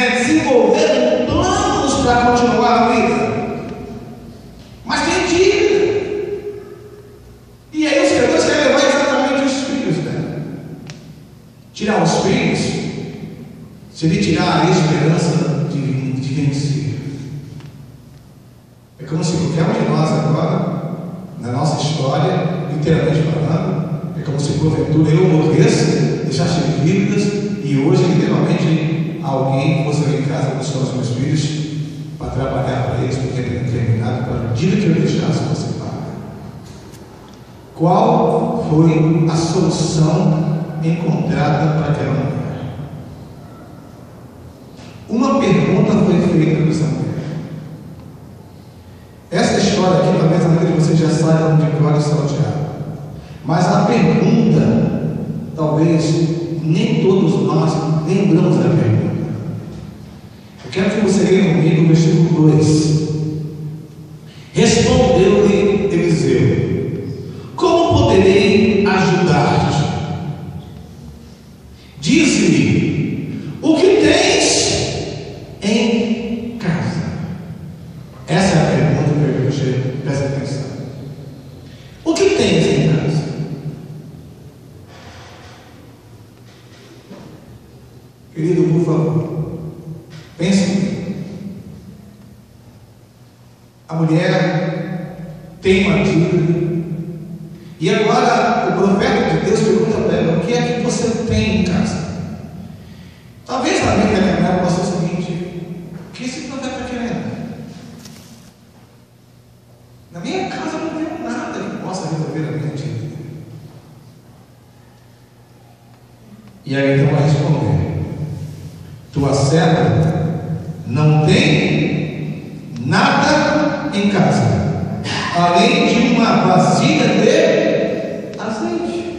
desenvolveram planos para continuar a vida, mas tem dívida. E aí os crentes querem levar exatamente os filhos, né? Tirar os filhos seria tirar a esperança de vencer. É como se qualquer um de nós agora, na nossa história, literalmente falando, é como se porventura eu morresse, deixasse dívidas e hoje literalmente alguém fosse lá em casa buscar os meus filhos para trabalhar para eles, porque era determinado para o dia que eu deixasse você pagar. Qual foi a solução encontrada para aquela mulher? Uma pergunta foi feita para essa mulher. Essa história aqui, talvez a maioria de vocês já saibam de cor e salteado. Mas a pergunta, talvez nem todos nós lembramos da pergunta. Eu quero que você leia comigo o versículo 2. Respondeu-lhe Eliseu: como poderei ajudar-te? Disse-lhe: o que tens em casa? Essa é a pergunta que eu quero que preste atenção. O que tens em casa? Querido, por favor, pense comigo. A mulher tem uma dívida, e agora o profeta de Deus pergunta para ela: o que é que você tem em casa? Talvez na mente da mulher possa ser o seguinte: o que esse profeta está querendo? Na minha casa não tem nada que possa resolver a minha dívida. E aí então vai responder: tua serva não tem nada em casa, além de uma vasilha de azeite.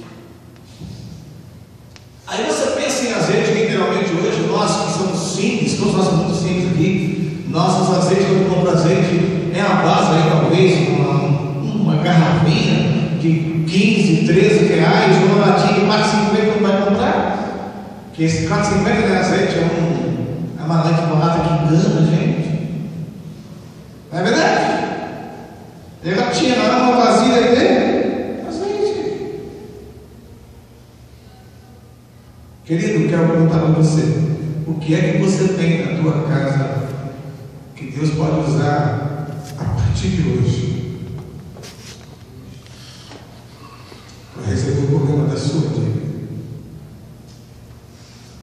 Aí você pensa em azeite, literalmente hoje, nós que somos simples, todos nós somos muito simples aqui, nossos azeites, quando compra azeite, é a base aí, talvez, uma garrafinha de 15, 13 reais, uma latinha de 4,50 não vai comprar, porque esse 4,50 de azeite é uma lata que engana a gente. Não é verdade? Ela tinha lá uma vasilha de azeite. Querido, quero perguntar para você: o que é que você tem na tua casa que Deus pode usar a partir de hoje